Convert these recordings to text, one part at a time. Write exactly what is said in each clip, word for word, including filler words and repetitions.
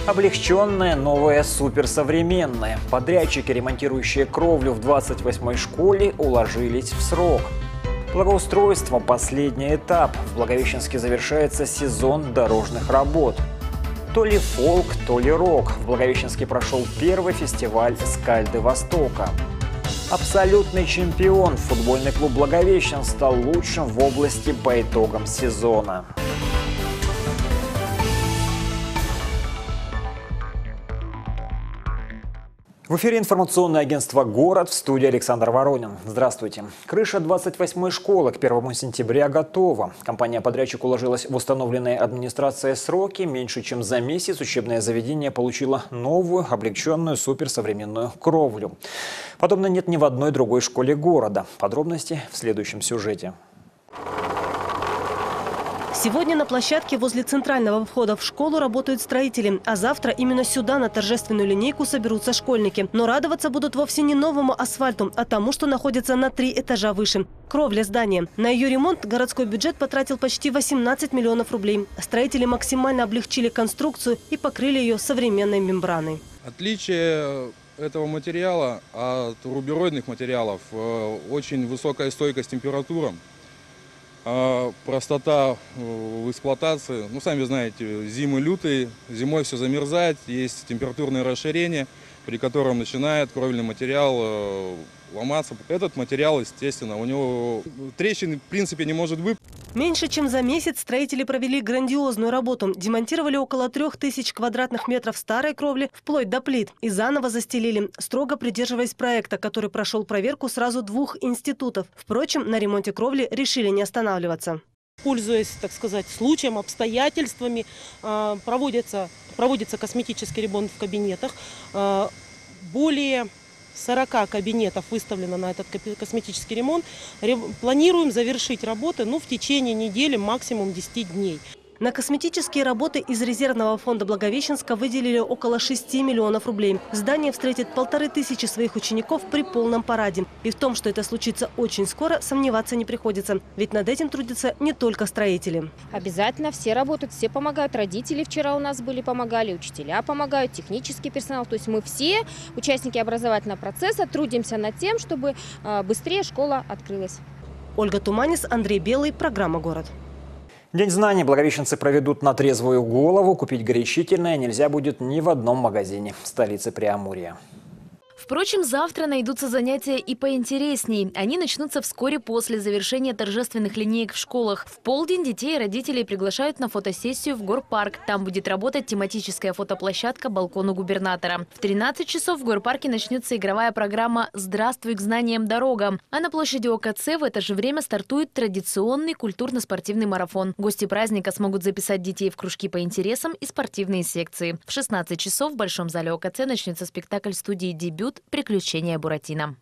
Облегченное, новое, суперсовременное. Подрядчики, ремонтирующие кровлю в двадцать восьмой школе, уложились в срок. Благоустройство – последний этап. В Благовещенске завершается сезон дорожных работ. То ли фолк, то ли рок. В Благовещенске прошел первый фестиваль «Скальды Востока». Абсолютный чемпион. Футбольный клуб «Благовещен» стал лучшим в области по итогам сезона. В эфире информационное агентство «Город», в студии Александр Воронин. Здравствуйте. Крыша двадцать восьмой школы к первому сентября готова. Компания-подрядчик уложилась в установленные администрацией сроки. Меньше чем за месяц учебное заведение получило новую, облегченную, суперсовременную кровлю. Подобно нет ни в одной другой школе города. Подробности в следующем сюжете. Сегодня на площадке возле центрального входа в школу работают строители, а завтра именно сюда на торжественную линейку соберутся школьники. Но радоваться будут вовсе не новому асфальту, а тому, что находится на три этажа выше – кровля здания. На ее ремонт городской бюджет потратил почти восемнадцать миллионов рублей. Строители максимально облегчили конструкцию и покрыли ее современной мембраной. Отличие этого материала от рубероидных материалов – очень высокая стойкость температурам. А простота в эксплуатации, ну сами знаете, зимы лютые, зимой все замерзает, есть температурное расширение, при котором начинает кровельный материал ломаться. Этот материал, естественно, у него трещин в принципе не может быть. Меньше чем за месяц строители провели грандиозную работу. Демонтировали около трех тысяч квадратных метров старой кровли вплоть до плит и заново застелили, строго придерживаясь проекта, который прошел проверку сразу двух институтов. Впрочем, на ремонте кровли решили не останавливаться. Пользуясь, так сказать, случаем, обстоятельствами, проводится, проводится косметический ремонт в кабинетах. Более сорока кабинетов выставлено на этот косметический ремонт. Планируем завершить работы ну, в течение недели, максимум десяти дней. На косметические работы из резервного фонда Благовещенска выделили около шести миллионов рублей. Здание встретит полторы тысячи своих учеников при полном параде. И в том, что это случится очень скоро, сомневаться не приходится. Ведь над этим трудятся не только строители. Обязательно все работают, все помогают. Родители вчера у нас были, помогали, учителя помогают, технический персонал. То есть мы все, участники образовательного процесса, трудимся над тем, чтобы быстрее школа открылась. Ольга Туманис, Андрей Белый, программа «Город». День знаний благовещенцы проведут на трезвую голову. Купить горячительное нельзя будет ни в одном магазине в столице Преамурья. Впрочем, завтра найдутся занятия и поинтересней. Они начнутся вскоре после завершения торжественных линеек в школах. В полдень детей и родителей приглашают на фотосессию в Горпарк. Там будет работать тематическая фотоплощадка «Балкон у губернатора». В тринадцать часов в Горпарке начнется игровая программа «Здравствуй к знаниям дорога». А на площади ОКЦ в это же время стартует традиционный культурно-спортивный марафон. Гости праздника смогут записать детей в кружки по интересам и спортивные секции. В шестнадцать часов в Большом зале ОКЦ начнется спектакль студии «Дебют» «Приключения Буратино».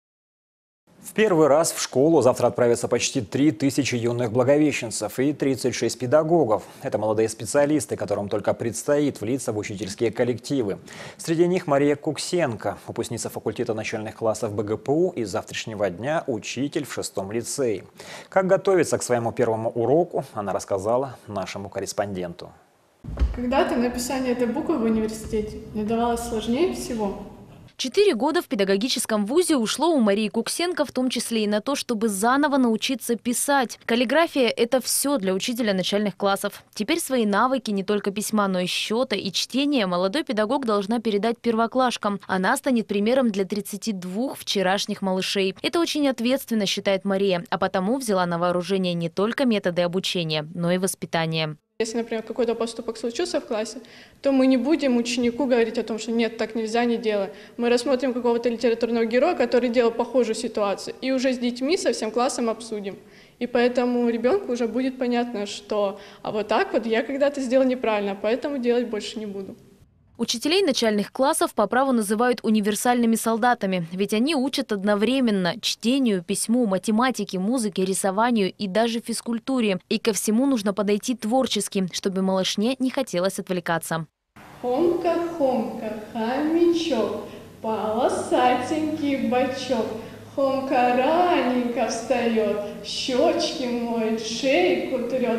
В первый раз в школу завтра отправятся почти три тысячи юных благовещенцев и тридцать шесть педагогов. Это молодые специалисты, которым только предстоит влиться в учительские коллективы. Среди них Мария Куксенко, выпускница факультета начальных классов БГПУ и с завтрашнего дня учитель в шестом лицее. Как готовиться к своему первому уроку, она рассказала нашему корреспонденту. Когда-то написание этой буквы в университете мне давалось сложнее всего. Четыре года в педагогическом вузе ушло у Марии Куксенко, в том числе и на то, чтобы заново научиться писать. Каллиграфия – это все для учителя начальных классов. Теперь свои навыки не только письма, но и счета и чтения молодой педагог должна передать первоклашкам. Она станет примером для тридцати двух вчерашних малышей. Это очень ответственно, считает Мария, а потому взяла на вооружение не только методы обучения, но и воспитания. Если, например, какой-то поступок случился в классе, то мы не будем ученику говорить о том, что нет, так нельзя, не делай. Мы рассмотрим какого-то литературного героя, который делал похожую ситуацию, и уже с детьми, со всем классом обсудим. И поэтому ребенку уже будет понятно, что а вот так вот я когда-то сделал неправильно, поэтому делать больше не буду. Учителей начальных классов по праву называют универсальными солдатами, ведь они учат одновременно чтению, письму, математике, музыке, рисованию и даже физкультуре. И ко всему нужно подойти творчески, чтобы малышне не хотелось отвлекаться. Хомка-хомка, хомячок, полосатенький бочок, Хомка раненько встает, щечки моет, шейку трет.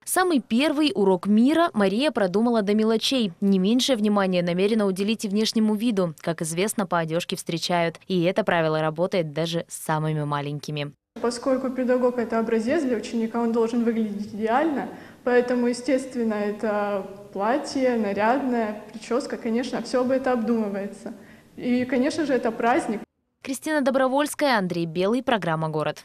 Самый первый урок мира Мария продумала до мелочей. Не меньшее внимание намерена уделить и внешнему виду. Как известно, по одежке встречают. И это правило работает даже с самыми маленькими. Поскольку педагог – это образец для ученика, он должен выглядеть идеально. Поэтому, естественно, это платье, нарядная прическа, конечно, все об этом обдумывается. И, конечно же, это праздник. Кристина Добровольская, Андрей Белый, программа «Город».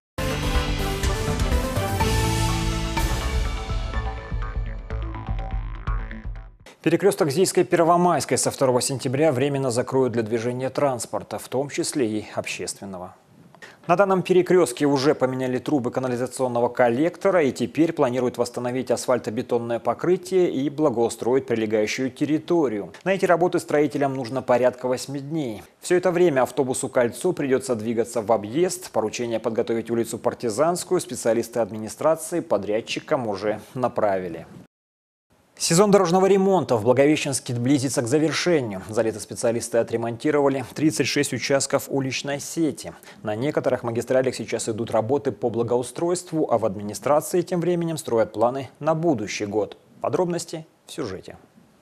Перекресток Зийской-Первомайской со второго сентября временно закроют для движения транспорта, в том числе и общественного. На данном перекрестке уже поменяли трубы канализационного коллектора и теперь планируют восстановить асфальтобетонное покрытие и благоустроить прилегающую территорию. На эти работы строителям нужно порядка восьми дней. Все это время автобусу «Кольцо» придется двигаться в объезд. Поручение подготовить улицу Партизанскую специалисты администрации подрядчикам уже направили. Сезон дорожного ремонта в Благовещенске близится к завершению. За лето специалисты отремонтировали тридцать шесть участков уличной сети. На некоторых магистралях сейчас идут работы по благоустройству, а в администрации тем временем строят планы на будущий год. Подробности в сюжете.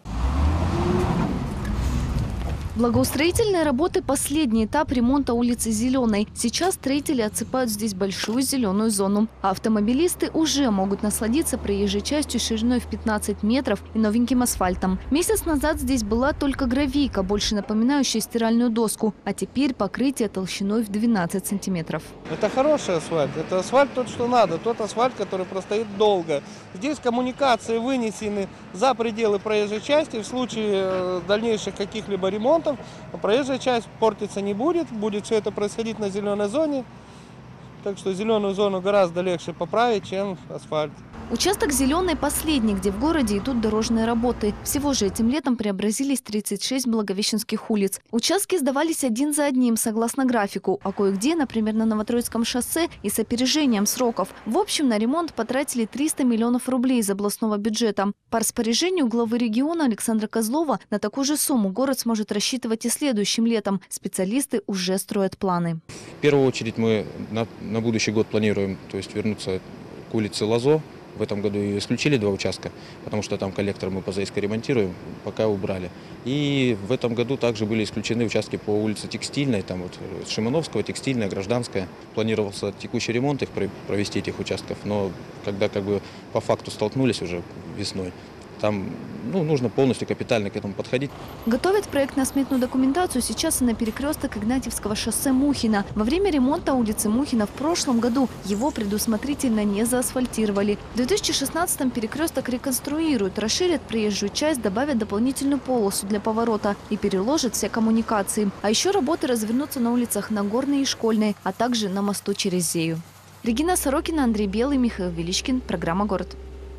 Благоустроительные работы – последний этап ремонта улицы Зеленой. Сейчас строители отсыпают здесь большую зеленую зону. А автомобилисты уже могут насладиться проезжей частью шириной в пятнадцать метров и новеньким асфальтом. Месяц назад здесь была только гравийка, больше напоминающая стиральную доску. А теперь покрытие толщиной в двенадцать сантиметров. Это хороший асфальт. Это асфальт тот, что надо. Тот асфальт, который простоит долго. Здесь коммуникации вынесены за пределы проезжей части. В случае дальнейших каких-либо ремонтов проезжая часть портиться не будет, будет все это происходить на зеленой зоне, так что зеленую зону гораздо легче поправить, чем асфальт. Участок «Зеленый» последний, где в городе идут дорожные работы. Всего же этим летом преобразились тридцать шесть благовещенских улиц. Участки сдавались один за одним, согласно графику, а кое-где, например, на Новотроицком шоссе, и с опережением сроков. В общем, на ремонт потратили триста миллионов рублей из областного бюджета. По распоряжению главы региона Александра Козлова на такую же сумму город сможет рассчитывать и следующим летом. Специалисты уже строят планы. В первую очередь мы на, на будущий год планируем, то есть вернуться к улице Лозо. В этом году и исключили два участка, потому что там коллектор мы по Заиской ремонтируем, пока убрали. И в этом году также были исключены участки по улице Текстильной, там вот Шимановского, Текстильная, Гражданская. Планировался текущий ремонт их провести, этих участков, но когда как бы по факту столкнулись уже весной, там ну, нужно полностью капитально к этому подходить. Готовят проектно-сметную документацию сейчас и на перекресток Игнатьевского шоссе Мухина. Во время ремонта улицы Мухина в прошлом году его предусмотрительно не заасфальтировали. В две тысячи шестнадцатом перекресток реконструируют, расширят проезжую часть, добавят дополнительную полосу для поворота и переложат все коммуникации. А еще работы развернутся на улицах Нагорной и Школьной, а также на мосту через Зею. Регина Сорокина, Андрей Белый, Михаил Величкин. Программа «Город».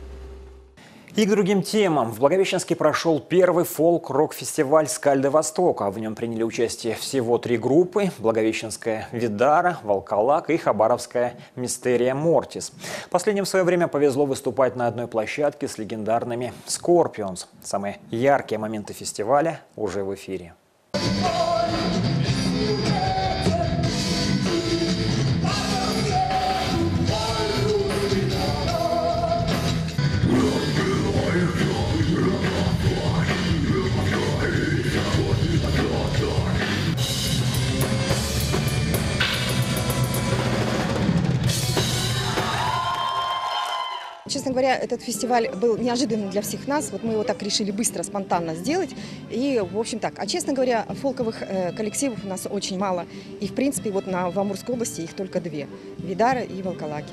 И к другим темам. В Благовещенске прошел первый фолк-рок-фестиваль «Скальды Востока». В нем приняли участие всего три группы – Благовещенская «Видара», «Волколак» и Хабаровская «Мистерия Мортис». Последним в свое время повезло выступать на одной площадке с легендарными «Скорпионс». Самые яркие моменты фестиваля уже в эфире. Честно говоря, этот фестиваль был неожиданным для всех нас. Вот мы его так решили быстро, спонтанно сделать. И, в общем, так. А, честно говоря, фолковых э, коллективов у нас очень мало. И, в принципе, вот на, в Амурской области их только две. Видара и Волколаки.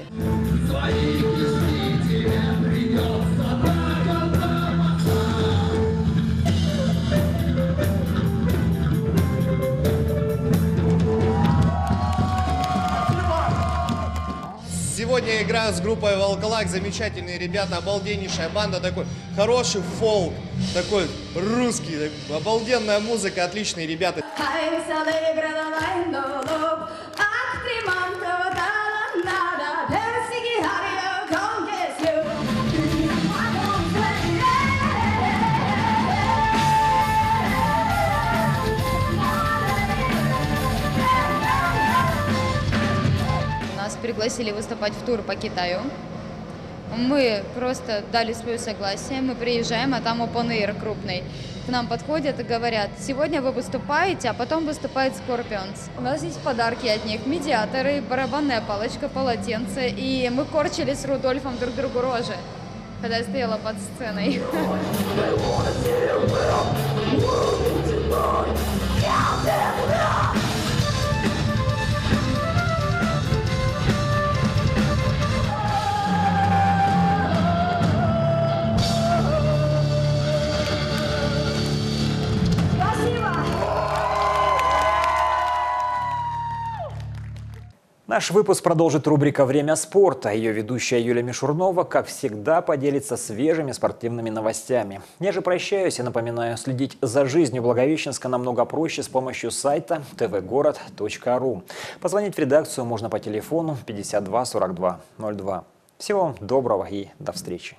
Сегодня я играю с группой «Волколак». Замечательные ребята, обалденнейшая банда. Такой хороший фолк, такой русский, обалденная музыка, отличные ребята. Пригласили выступать в тур по Китаю. Мы просто дали свое согласие, мы приезжаем, а там open air крупный. К нам подходят и говорят: сегодня вы выступаете, а потом выступает Scorpions. У нас есть подарки от них: медиаторы, барабанная палочка, полотенце. И мы корчили с Рудольфом друг другу рожи, когда я стояла под сценой. Наш выпуск продолжит рубрика «Время спорта». Ее ведущая Юлия Мишурнова, как всегда, поделится свежими спортивными новостями. Я же прощаюсь и напоминаю, следить за жизнью Благовещенска намного проще с помощью сайта тэ вэ город точка ру. Позвонить в редакцию можно по телефону пятьдесят два сорок два ноль два. Всего доброго и до встречи.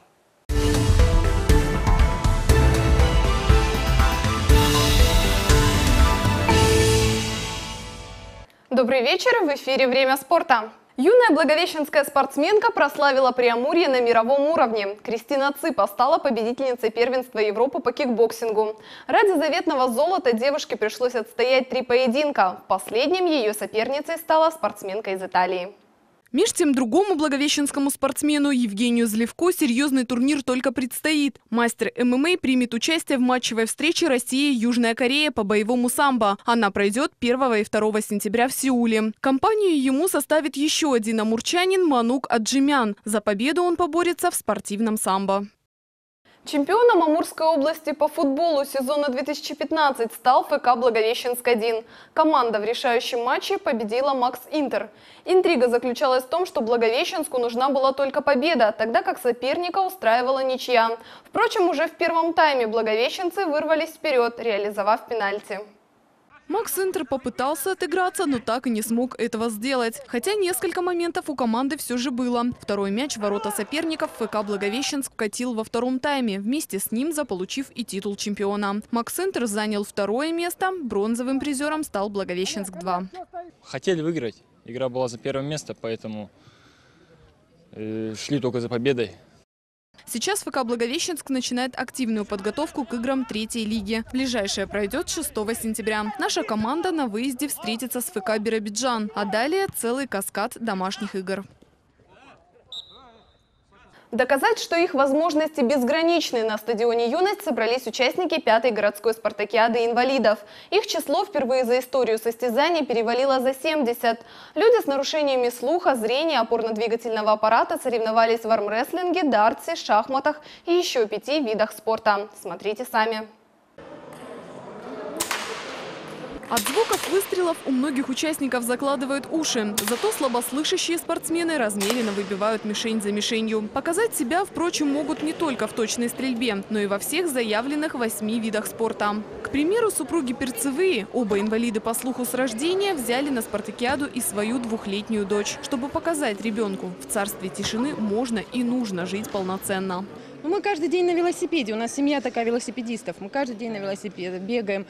Добрый вечер, в эфире «Время спорта». Юная благовещенская спортсменка прославила Преамурье на мировом уровне. Кристина Цыпа стала победительницей первенства Европы по кикбоксингу. Ради заветного золота девушке пришлось отстоять три поединка. В последнем ее соперницей стала спортсменка из Италии. Меж тем другому благовещенскому спортсмену Евгению Зливко серьезный турнир только предстоит. Мастер эм эм а примет участие в матчевой встрече Россия и Южная Корея по боевому самбо. Она пройдет первого и второго сентября в Сеуле. Компанию ему составит еще один амурчанин Манук Аджимян. За победу он поборется в спортивном самбо. Чемпионом Амурской области по футболу сезона две тысячи пятнадцать стал эф ка Благовещенск один. Команда в решающем матче победила Макс Интер. Интрига заключалась в том, что Благовещенску нужна была только победа, тогда как соперника устраивала ничья. Впрочем, уже в первом тайме благовещенцы вырвались вперед, реализовав пенальти. Макс Интер попытался отыграться, но так и не смог этого сделать. Хотя несколько моментов у команды все же было. Второй мяч в ворота соперников эф ка Благовещенск вкатил во втором тайме, вместе с ним заполучив и титул чемпиона. Макс Интер занял второе место, бронзовым призером стал Благовещенск два. Хотели выиграть, игра была за первое место, поэтому э, шли только за победой. Сейчас эф ка Благовещенск начинает активную подготовку к играм третьей лиги. Ближайшая пройдет шестого сентября. Наша команда на выезде встретится с эф ка Биробиджан, а далее целый каскад домашних игр. Доказать, что их возможности безграничны, на стадионе «Юность» собрались участники пятой городской спартакиады инвалидов. Их число впервые за историю состязаний перевалило за семьдесят. Люди с нарушениями слуха, зрения, опорно-двигательного аппарата соревновались в армрестлинге, дартсе, шахматах и еще пяти видах спорта. Смотрите сами. От звуков выстрелов у многих участников закладывают уши. Зато слабослышащие спортсмены размеренно выбивают мишень за мишенью. Показать себя, впрочем, могут не только в точной стрельбе, но и во всех заявленных восьми видах спорта. К примеру, супруги Перцевые, оба инвалиды по слуху с рождения, взяли на спартакиаду и свою двухлетнюю дочь, чтобы показать ребенку: в царстве тишины можно и нужно жить полноценно. Ну, мы каждый день на велосипеде, у нас семья такая велосипедистов, мы каждый день на велосипеде бегаем.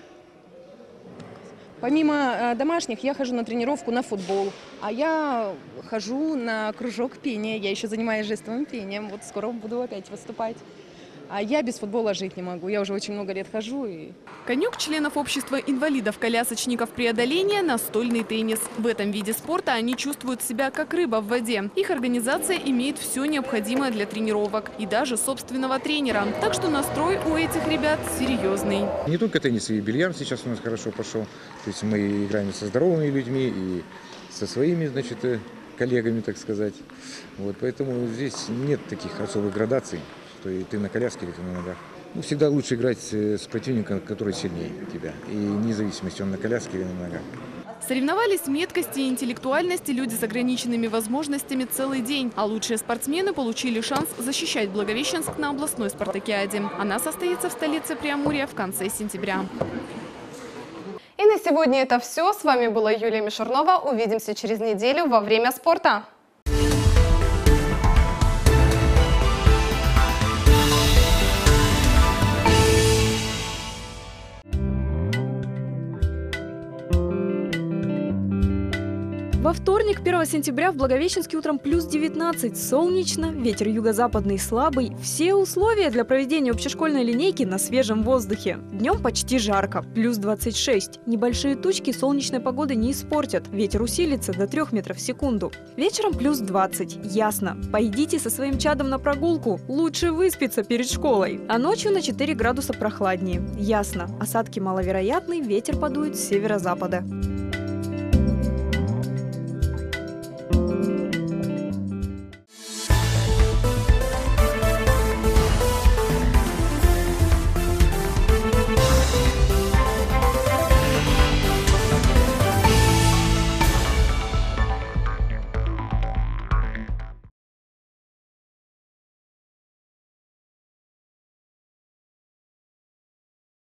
Помимо э, домашних, я хожу на тренировку на футбол, а я хожу на кружок пения, я еще занимаюсь жестовым пением, вот скоро буду опять выступать. А я без футбола жить не могу, я уже очень много лет хожу. И... Конек членов общества инвалидов-колясочников преодоления – настольный теннис. В этом виде спорта они чувствуют себя как рыба в воде. Их организация имеет все необходимое для тренировок и даже собственного тренера. Так что настрой у этих ребят серьезный. Не только теннис, и бильярд сейчас у нас хорошо пошел. То есть мы играем со здоровыми людьми и со своими, значит, коллегами, так сказать. Вот, поэтому здесь нет таких особых градаций, что и ты на коляске или ты на ногах. Ну, всегда лучше играть с противником, который сильнее тебя. И вне зависимости, он на коляске или на ногах. Соревновались в меткости и интеллектуальности люди с ограниченными возможностями целый день. А лучшие спортсмены получили шанс защищать Благовещенск на областной спартакиаде. Она состоится в столице Преамурья в конце сентября. И на сегодня это все. С вами была Юлия Мишурнова. Увидимся через неделю во «Время спорта». Во вторник, первого сентября, в Благовещенске утром плюс девятнадцать, солнечно, ветер юго-западный слабый. Все условия для проведения общешкольной линейки на свежем воздухе. Днем почти жарко, плюс двадцать шесть. Небольшие тучки солнечной погоды не испортят, ветер усилится до трёх метров в секунду. Вечером плюс двадцать, ясно. Пойдите со своим чадом на прогулку, лучше выспаться перед школой. А ночью на четыре градуса прохладнее, ясно. Осадки маловероятны, ветер подует с северо-запада.